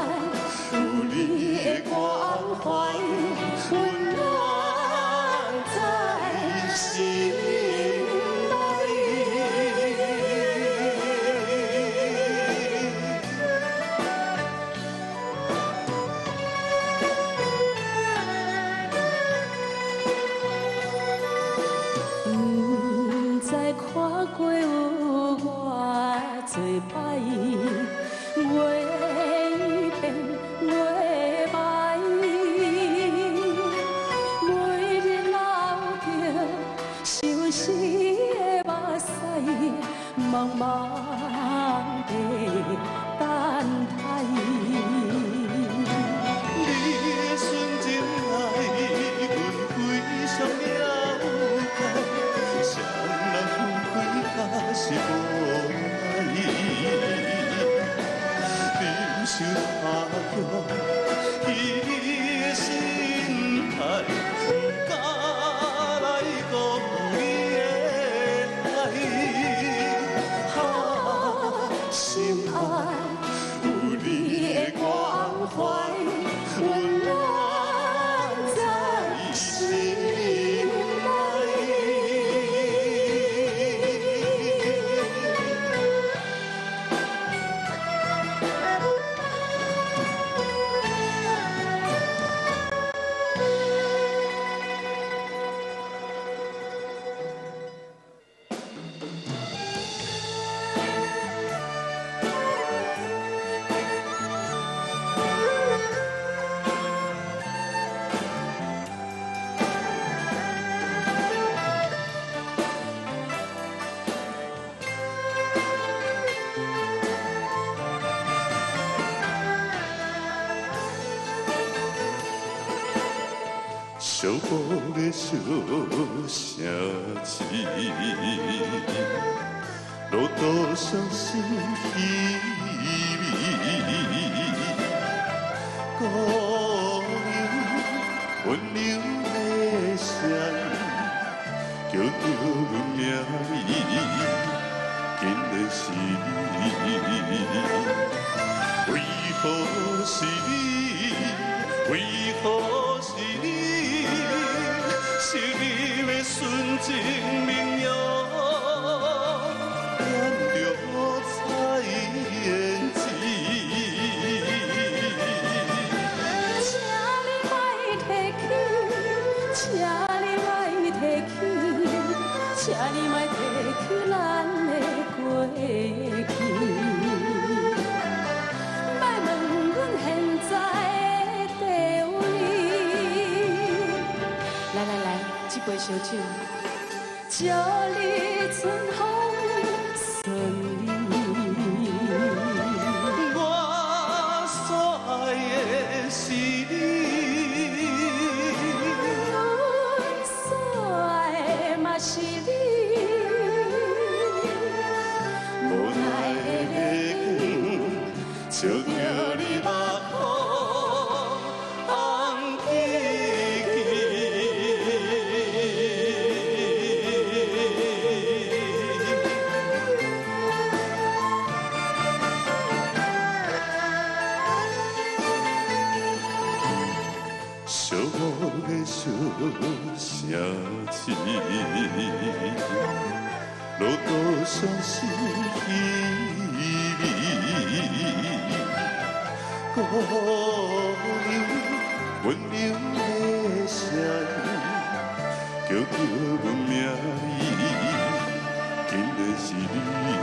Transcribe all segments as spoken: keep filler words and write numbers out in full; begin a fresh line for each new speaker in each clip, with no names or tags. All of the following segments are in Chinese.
有你的关怀，温暖在心内。不知看过有偌多摆。月变月白，每日流着相思的目屎，茫茫地等待。你的纯真爱，阮非常了解，谁人分开也是无奈。想下着伊的心态，不敢来辜负你的爱。啊，心爱有你的关怀，温暖在心内。寂寞的小城市，路途伤心稀微，姑娘温柔的声叫着阮名字，紧的是你，为何是你？为何是你？是你的纯情明耀，染着彩胭脂。请你莫提起，请你莫提起，请你莫提起咱的过去。莫问阮现在。来来来，这杯烧酒，祝你春风顺利。我所爱的是你，阮所爱的嘛是你。无奈的月光，照着你目眶。寂寞的小城市，路途伤心稀微，姑娘温柔的声叫着阮名字，紧的是你，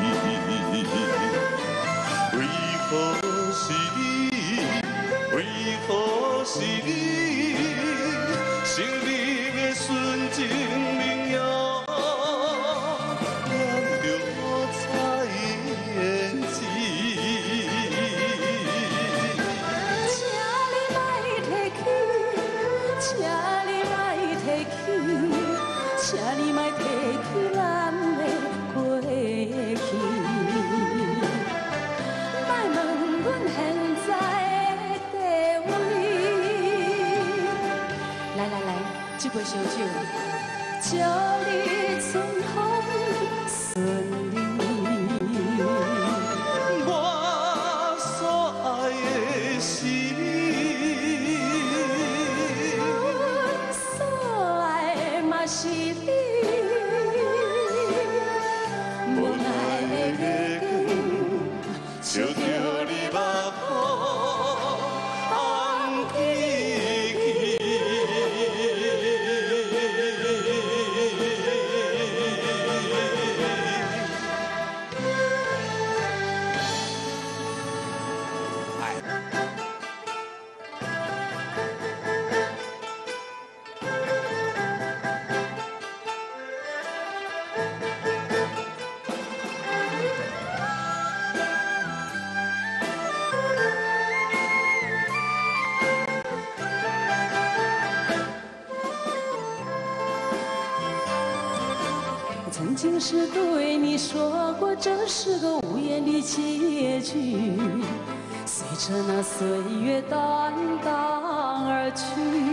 为何是你？为何是你？是你的纯情明耀，染着彩胭脂。请你莫提起，请你莫提起，请你莫提起咱的过去。莫问阮现在。来来来，这杯烧酒，祝你春风顺利。我所爱的是经是对你说过，这是个无言的结局。随着那岁月淡淡而去，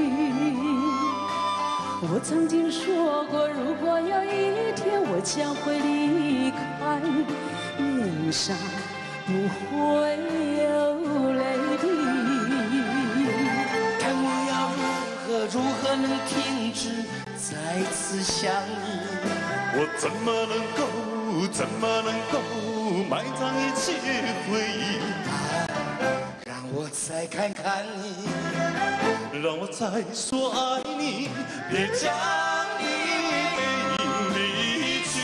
我曾经说过，如果有一天我将会离开，脸上不会有泪滴。
看我要如何如何能停止再次想你？
我怎么能够怎么能够埋葬一切回忆？
让我再看看你，
让我再说爱你，别将你背影离去。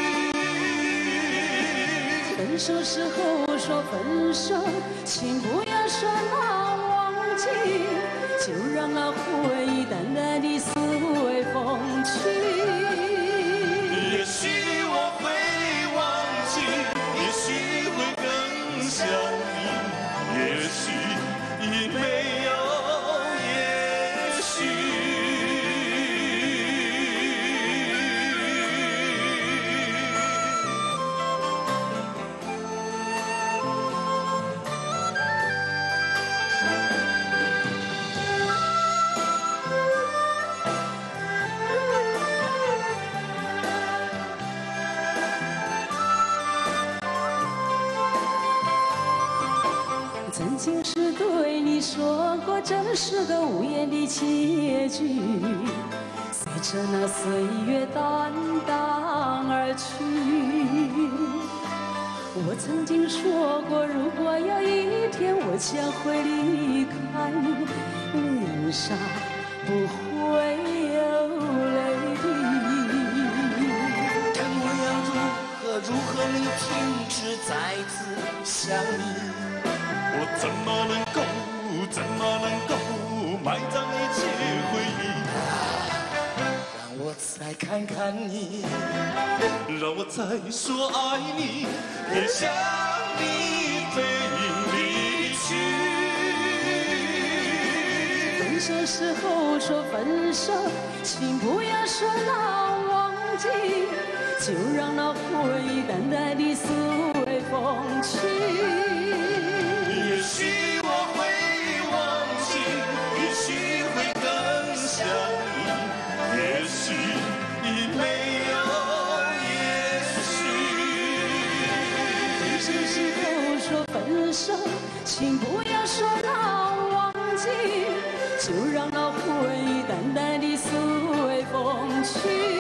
分手时候说分手，请不要说那忘记，就让那回忆淡淡的随风去。
也许我会忘记，也许会更想你，也许已没有也许。
曾经是对你说过，这是个无言的结局。随着那岁月淡淡而去，我曾经说过，如果有一天我将会离开，脸上不会有泪滴。
看我要如何如何能停止再次想你？
我怎么能够，怎么能够埋葬一切回忆？
让我再看看你，
让我再说爱你，别将你背影离去。
分手时候说分手，请不要说那忘记，就让那回忆淡淡的随风去。
也许我会忘记，也许会更想你，也许已没有也许。
分手时候说分手，请不要说那忘记，就让那回忆淡淡的随风去。